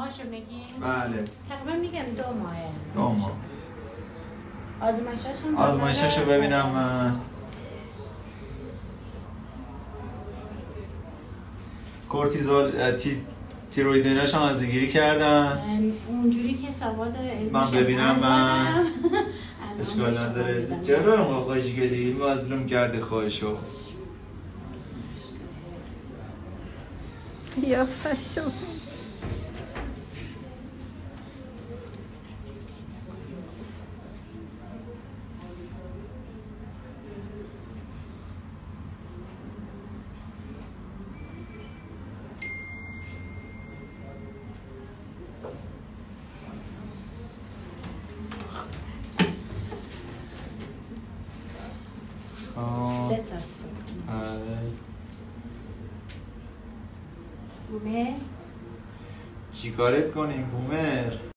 ماهاشو میگیم؟ بله تقریبا میگم 2 ماهه. 2 ماه. آزمایشاشو ببینم من. کورتیزول تیروید ایناش هم ازگیری کردن. اونجوری که سواد من ببینم من اشکال نداره. چرا ما خوشگلی مظلوم کرده خواهشو یا فشو سه تاست بومه چی کارت کنیم بومر؟